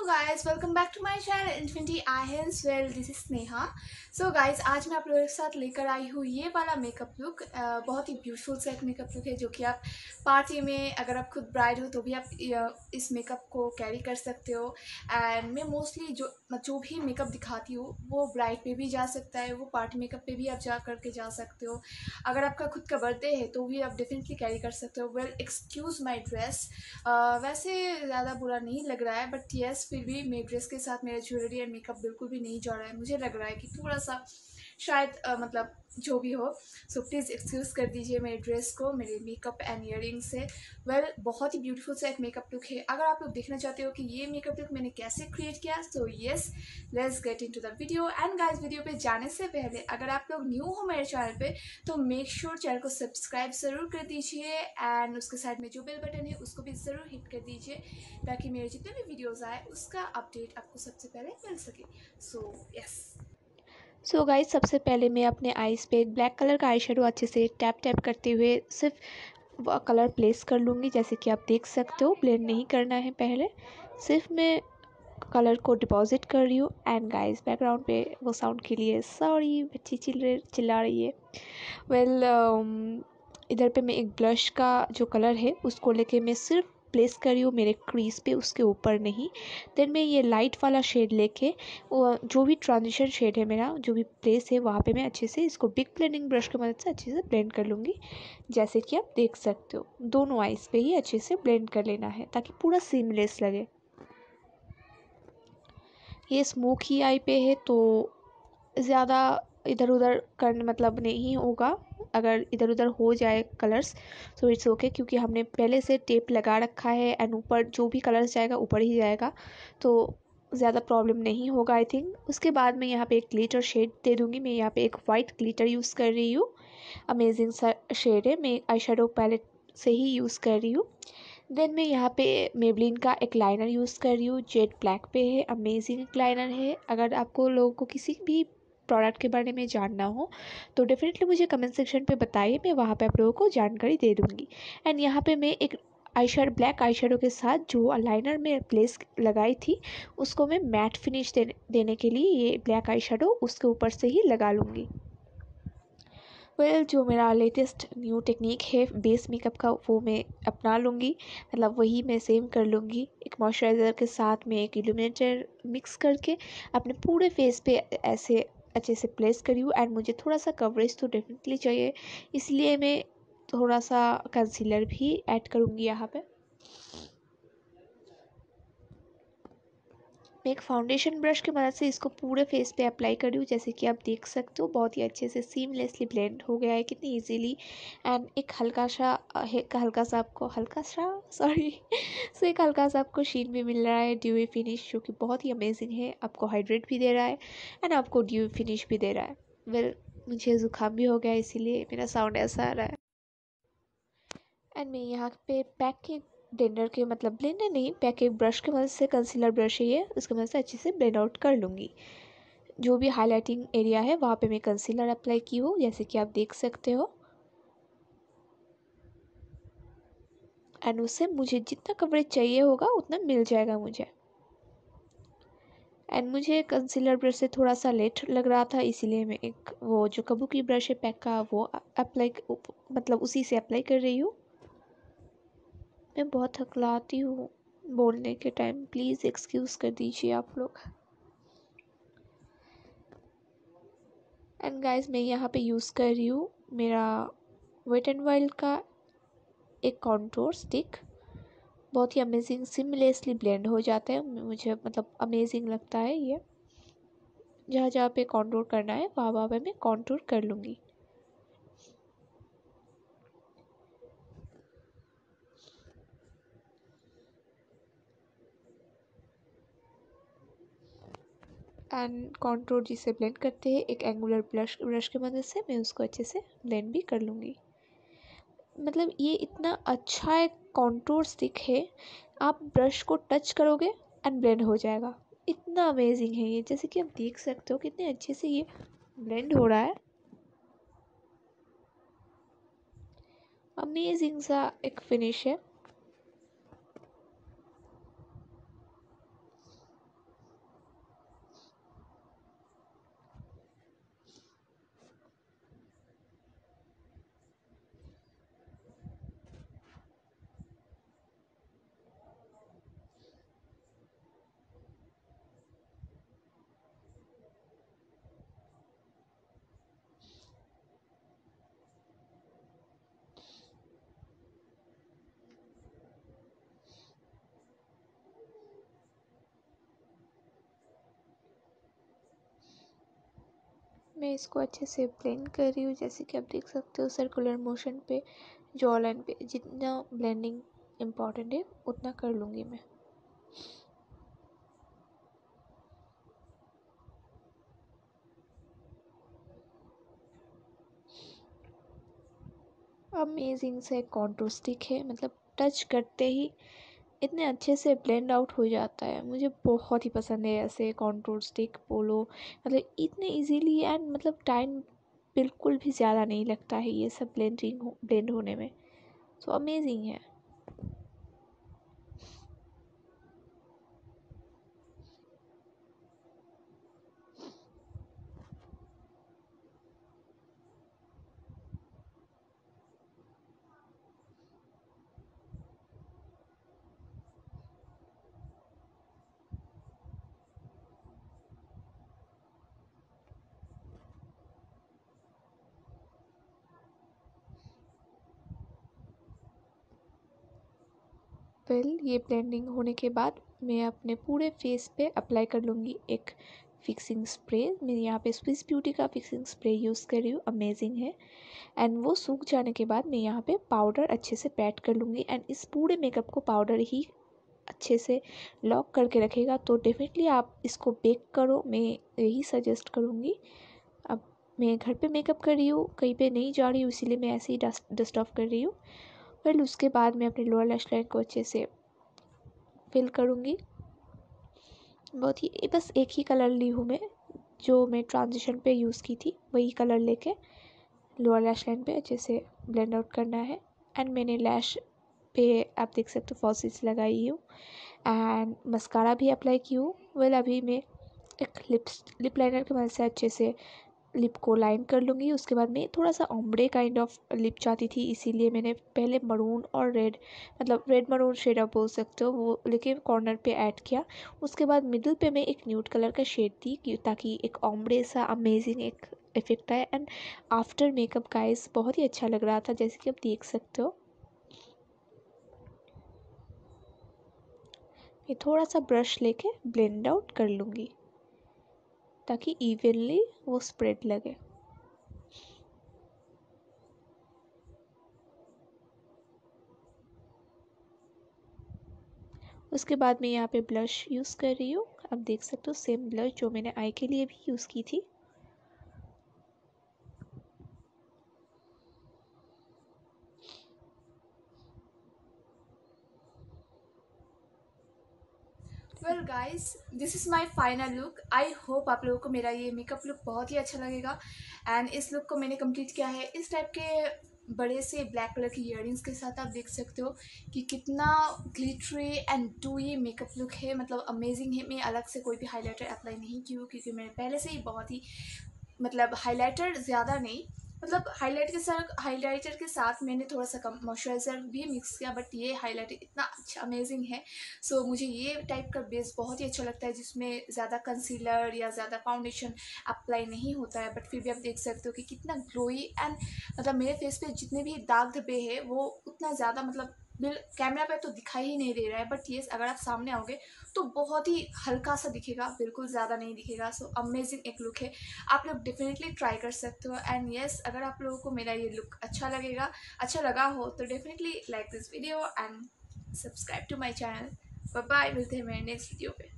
Guys welcome back to my channel infinity आहिल्स। Well this is Sneha. So guys आज मैं आप लोगों के साथ लेकर आई हूँ ये वाला मेकअप लुक। बहुत ही ब्यूटीफुल सा एक मेकअप लुक है जो कि आप पार्टी में, अगर आप खुद ब्राइड हो तो भी आप इस मेकअप को कैरी कर सकते हो। एंड मैं मोस्टली जो भी मेकअप दिखाती हूँ वो ब्राइड पे भी जा सकता है, वो पार्टी मेकअप पे भी आप जा करके जा सकते हो। अगर आपका खुद का बर्थडे है तो भी आप डेफिनेटली कैरी कर सकते हो। वेल एक्सक्यूज़ माई ड्रेस, वैसे ज़्यादा बुरा नहीं लग रहा है, बट यस फिर भी मेरे ड्रेस के साथ मेरा ज्वेलरी एंड मेकअप बिल्कुल भी नहीं जा रहा है। मुझे लग रहा है कि थोड़ा सा शायद मतलब जो भी हो, सो प्लीज़ एक्सक्यूज़ कर दीजिए मेरे ड्रेस को, मेरे मेकअप एंड ईयरिंग से। वेल बहुत ही ब्यूटीफुल सा एक मेकअप लुक है। अगर आप लोग देखना चाहते हो कि ये मेकअप लुक मैंने कैसे क्रिएट किया, so yes let's get into the video. And guys video पे जाने से पहले अगर आप लोग न्यू हो मेरे चैनल पे तो मेक श्योर चैनल को सब्सक्राइब ज़रूर कर दीजिए एंड उसके साइड में जो बेल बटन है उसको भी ज़रूर हिट कर दीजिए ताकि मेरे जितने भी वीडियोस आए उसका अपडेट आपको सबसे पहले मिल सके। So yes. सो गाइस सबसे पहले मैं अपने आईज पे एक ब्लैक कलर का आई शेडो अच्छे से टैप टैप करते हुए सिर्फ कलर प्लेस कर लूँगी। जैसे कि आप देख सकते हो, ब्लेंड नहीं करना है, पहले सिर्फ मैं कलर को डिपॉजिट कर रही हूँ। एंड गाइस बैकग्राउंड पे वो साउंड के लिए सॉरी, बच्ची चिल्ला रही है। वेल इधर पे मैं एक ब्लश का जो कलर है उसको लेके मैं सिर्फ प्लेस कर रही हूँ मेरे क्रीज पे, उसके ऊपर नहीं। देन मैं ये लाइट वाला शेड लेके जो भी ट्रांजिशन शेड है मेरा, जो भी प्लेस है वहाँ पे मैं अच्छे से इसको बिग ब्लेंडिंग ब्रश की मदद से अच्छे से ब्लेंड कर लूँगी। जैसे कि आप देख सकते हो, दोनों आइज़ पे ही अच्छे से ब्लेंड कर लेना है ताकि पूरा सीमलेस लगे। ये स्मोकी आई पे है तो ज़्यादा इधर उधर करने मतलब नहीं होगा। अगर इधर उधर हो जाए कलर्स तो इट्स ओके, क्योंकि हमने पहले से टेप लगा रखा है एंड ऊपर जो भी कलर्स जाएगा ऊपर ही जाएगा, तो ज़्यादा प्रॉब्लम नहीं होगा आई थिंक। उसके बाद मैं यहाँ पे एक ग्लिटर शेड दे दूँगी। मैं यहाँ पे एक वाइट ग्लिटर यूज़ कर रही हूँ। अमेजिंग सा शेड है, मैं आई शेडो पैलेट से ही यूज़ कर रही हूँ। देन मैं यहाँ पे मेबलिन का एक लाइनर यूज़ कर रही हूँ, जेड ब्लैक पे है, अमेजिंग लाइनर है। अगर आपको लोगों को किसी भी प्रोडक्ट के बारे में जानना हो तो डेफिनेटली मुझे कमेंट सेक्शन पे बताइए, मैं वहाँ पे आप लोगों को जानकारी दे दूँगी। एंड यहाँ पे मैं एक ब्लैक आई शेडो के साथ जो लाइनर में प्लेस लगाई थी उसको मैं मैट फिनिश देने के लिए ये ब्लैक आई शेडो उसके ऊपर से ही लगा लूँगी। वेल जो मेरा लेटेस्ट न्यू टेक्निक है बेस मेकअप का वो मैं अपना लूँगी, मतलब वही मैं सेम कर लूँगी। एक मॉइस्चराइज़र के साथ में एक इल्यूमिनेटर मिक्स करके अपने पूरे फेस पे ऐसे अच्छे से प्लेस करी हूँ। एंड मुझे थोड़ा सा कवरेज तो डेफिनेटली चाहिए, इसलिए मैं थोड़ा सा कंसीलर भी ऐड करूँगी यहाँ पे। मैं एक फाउंडेशन ब्रश की मदद से इसको पूरे फेस पे अप्लाई कर रही हूँ। जैसे कि आप देख सकते हो, बहुत ही अच्छे से सीमलेसली ब्लेंड हो गया है, कितनी इजीली। एंड एक हल्का सा सॉरी सो एक हल्का सा आपको शीन भी मिल रहा है, ड्यूई फिनिश, जो कि बहुत ही अमेजिंग है। आपको हाइड्रेट भी दे रहा है एंड आपको ड्यूई फिनिश भी दे रहा है। वेल मुझे ज़ुकाम भी हो गया है, इसीलिए मेरा साउंड ऐसा आ रहा है। एंड मैं यहाँ पे पैक के ब्लेंडर के मतलब ब्लेंडर नहीं, पैक एक ब्रश की मदद से, कंसीलर ब्रश है ये, उसकी मदद से अच्छे से ब्लेंड आउट कर लूँगी। जो भी हाईलाइटिंग एरिया है वहाँ पे मैं कंसीलर अप्लाई की हूँ, जैसे कि आप देख सकते हो। एंड उससे मुझे जितना कवरेज चाहिए होगा उतना मिल जाएगा मुझे। एंड मुझे कंसीलर ब्रश से थोड़ा सा लेट लग रहा था, इसीलिए मैं एक वो जो कबूकी ब्रश है पैक का वो अप्लाई मतलब उसी से अप्लाई कर रही हूँ। मैं बहुत हकलाती हूँ बोलने के टाइम, प्लीज़ एक्सक्यूज़ कर दीजिए आप लोग। एंड गाइस मैं यहाँ पे यूज़ कर रही हूँ मेरा वेट एंड वाइल्ड का एक कॉन्टूर स्टिक। बहुत ही अमेजिंग सिमलेसली ब्लेंड हो जाता है, मुझे मतलब अमेजिंग लगता है ये। जहाँ जहाँ पे कॉन्टूर करना है वहाँ वहाँ पे मैं कॉन्टूर कर लूँगी। एंड कॉन्टूर जिसे ब्लेंड करते हैं एक एंगुलर ब्रश की मदद से, मैं उसको अच्छे से ब्लेंड भी कर लूँगी। मतलब ये इतना अच्छा एक कॉन्टूर स्टिक है, आप ब्रश को टच करोगे एंड ब्लेंड हो जाएगा। इतना अमेजिंग है ये, जैसे कि आप देख सकते हो कितने अच्छे से ये ब्लेंड हो रहा है। अमेजिंग सा एक फिनिश है। एंड गाइस मैं यहाँ पे यूज़ कर रही हूँ मेरा वेट एंड वाइल्ड का एक कॉन्टूर स्टिक। बहुत ही अमेजिंग सिमलेसली ब्लेंड हो जाता है, मुझे मतलब अमेजिंग लगता है ये। जहाँ जहाँ पे कॉन्टूर करना है वहाँ वहाँ पे मैं कॉन्टूर कर लूँगी। मतलब ये इतना अच्छा है कॉन्टूर स्टिक है, आप ब्रश को टच करोगे एंड ब्लेंड हो जाएगा। इतना अमेजिंग है ये, जैसे कि आप देख सकते हो कितने अच्छे से ये ब्लेंड हो रहा है। मैं इसको अच्छे से ब्लेंड कर रही हूँ। जैसे कि आप देख सकते हो सर्कुलर मोशन पे, जॉ लाइन पे जितना ब्लेंडिंग इम्पॉर्टेंट है उतना कर लूँगी मैं। अमेजिंग से कॉन्टूर स्टिक है, मतलब टच करते ही इतने अच्छे से ब्लेंड आउट हो जाता है। मुझे बहुत ही पसंद है ऐसे कॉन्टूर स्टिक पोलो, मतलब इतने इजीली एंड मतलब टाइम बिल्कुल भी ज़्यादा नहीं लगता है ये सब ब्लेंड होने में। सो अमेजिंग है। ये ब्लेंडिंग होने के बाद मैं अपने पूरे फेस पे अप्लाई कर लूँगी एक फिक्सिंग स्प्रे। मैं यहाँ पे स्विस ब्यूटी का फिक्सिंग स्प्रे यूज़ कर रही हूँ, अमेजिंग है। एंड वो सूख जाने के बाद मैं यहाँ पे पाउडर अच्छे से पैट कर लूँगी। एंड इस पूरे मेकअप को पाउडर ही अच्छे से लॉक करके रखेगा, तो डेफिनेटली आप इसको बेक करो, मैं यही सजेस्ट करूँगी। अब मैं घर पे मेकअप कर रही हूँ, कहीं पे नहीं जा रही हूँ, इसीलिए मैं ऐसे ही डस्ट ऑफ कर रही हूँ। फिर उसके बाद मैं अपने लोअर लैश लाइन को अच्छे से फिल करूँगी। बहुत ही बस एक ही कलर ली हूँ मैं, जो मैं ट्रांजिशन पे यूज़ की थी वही कलर लेके लोअर लैश लाइन पे अच्छे से ब्लेंड आउट करना है। एंड मैंने लैश पे आप देख सकते हो फॉल्सीज लगाई हूँ एंड मस्कारा भी अप्लाई की हूँ। अभी मैं एक लिप लाइनर की मदद से अच्छे से लिप को लाइन कर लूँगी। उसके बाद मैं थोड़ा सा ओम्ब्रे काइंड ऑफ लिप चाहती थी, इसीलिए मैंने पहले मरून और रेड, मतलब रेड मरून शेड आप बोल सकते हो, वो लेके कॉर्नर पे ऐड किया। उसके बाद मिडिल पे मैं एक न्यूड कलर का शेड दी ताकि एक ओम्ब्रे सा अमेजिंग एक इफेक्ट आए। एंड आफ्टर मेकअप गाइस बहुत ही अच्छा लग रहा था, जैसे कि आप देख सकते हो। मैं थोड़ा सा ब्रश लेके ब्लेंड आउट कर लूँगी ताकि इवनली वो स्प्रेड लगे। उसके बाद मैं यहाँ पे ब्लश यूज़ कर रही हूँ। आप देख सकते हो सेम ब्लश जो मैंने आई के लिए भी यूज़ की थी। Well guys, this is my final look. I hope आप लोगों को मेरा ये मेकअप लुक बहुत ही अच्छा लगेगा। एंड इस लुक को मैंने कंप्लीट किया है इस टाइप के बड़े से ब्लैक कलर की ईयरिंग्स के साथ। आप देख सकते हो कि कितना glittery and dewy makeup look है, मतलब अमेजिंग है। मैं अलग से कोई भी हाइलाइटर अप्लाई नहीं की हूँ क्योंकि मैंने पहले से ही बहुत ही मतलब हाइलाइटर ज़्यादा नहीं, मतलब हाइलाइटर के साथ मैंने थोड़ा सा कम मॉइस्चराइज़र भी मिक्स किया, बट ये हाइलाइटर इतना अच्छा अमेजिंग है। सो मुझे ये टाइप का बेस बहुत ही अच्छा लगता है जिसमें ज़्यादा कंसीलर या ज़्यादा फाउंडेशन अप्लाई नहीं होता है, बट फिर भी आप देख सकते हो कि कितना ग्लोई एंड मतलब मेरे फेस पे जितने भी दाग धब्बे हैं वो उतना ज़्यादा मतलब कैमरा पे तो दिखाई ही नहीं दे रहा है, बट ये अगर आप सामने आओगे तो बहुत ही हल्का सा दिखेगा, बिल्कुल ज़्यादा नहीं दिखेगा। सो अमेजिंग एक लुक है, आप लोग डेफिनेटली ट्राई कर सकते हो। एंड येस, अगर आप लोगों को मेरा ये लुक अच्छा लगा हो तो definitely like this video and subscribe to my channel. Bye bye, मिलते हैं मेरे नेक्स्ट वीडियो पे।